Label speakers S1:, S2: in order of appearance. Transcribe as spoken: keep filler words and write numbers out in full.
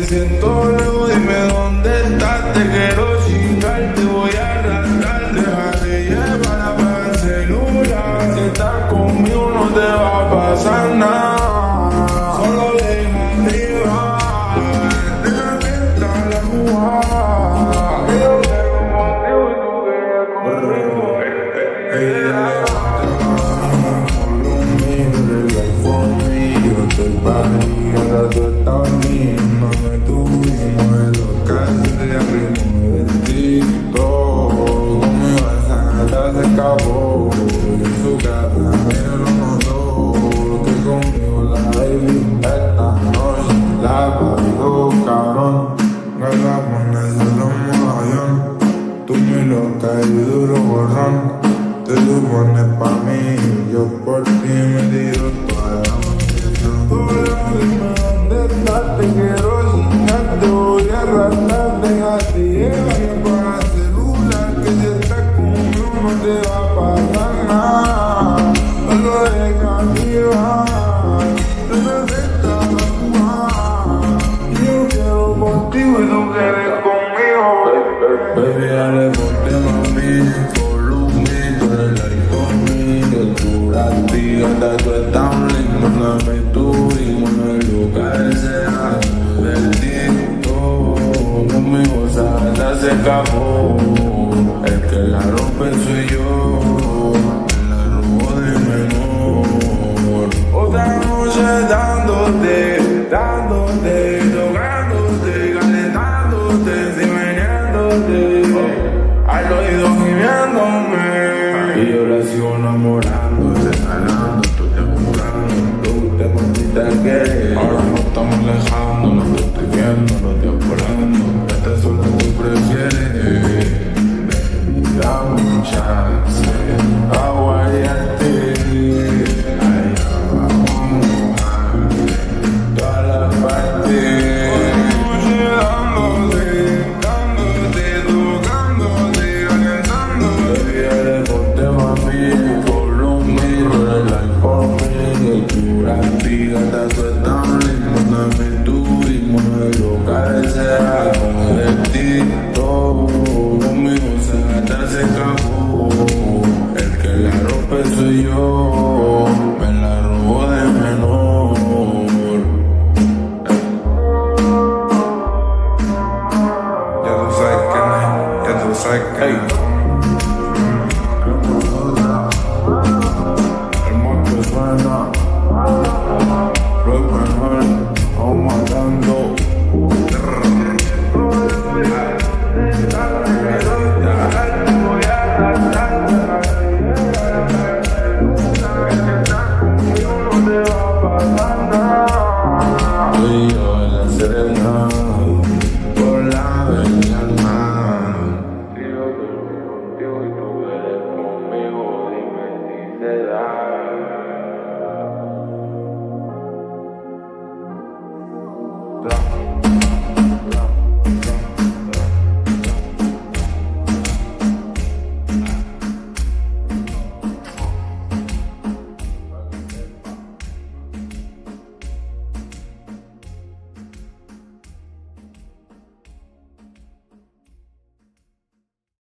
S1: siento lejos, dime dónde estás. Te quiero chingar, te voy a arrastrar. Déjate llevar, apaga el celular. Si estás conmigo no te va a pasar nada. Solo déjate llevar, déjate entrar a jugar. Yo quiero contigo y tú quieres conmigo. Estoy para ti, ahora tú estás mío. No me tuvimos en los casos de abrimos bendito. Conmigo esa gata se escapó. Y en su casa me lo notó. Que conmigo la baby esta noche la parió, cabrón. Gastamos en el solo mogollón. Tú muy loca y duro borrón. Te supones pa' mí, yo por ti me tiro toda la dime dónde estás, te quiero chingar, te voy a arrastrar, déjate llevar para el celular, que si estás conmigo no te va a pasar nada, solo déjate llevar, te necesitas jugar, yo quiero contigo y tú quieres conmigo, baby, dale ponte mami, follow me, tú eres la conmigo, tú la tía, tú estás lindo, no me tuvimos en el lugar sea bendito. Conmigo esa gata se escapó, el que la rompe soy yo, me la robó de menor. Otra noche dándote, dándote, tocándote, calentándote, cimeñándote, al oído gimiéndome. Y yo la sigo enamorando, regalando, tú te jurando, tú te pusiste que ahora no estamos alejando, no te estoy viendo, no te apurando, esta sola tú prefieres. Baby, dame un chance, a guayarte, allá vamos a mojar toda la parte. Gata, tú estás lindo, no me tuvimos en el lugar sea como destino. Conmigo esa gata se escapó, el que la rompe soy yo, me la robó de menor. Ya tú sabes quién es, ya tú sabes quién es. El monstruo suena. Rock and roll, vamos matando. Tú y yo en la serena, por la bella mano. Digo que contigo y tú eres conmigo, dime si se da.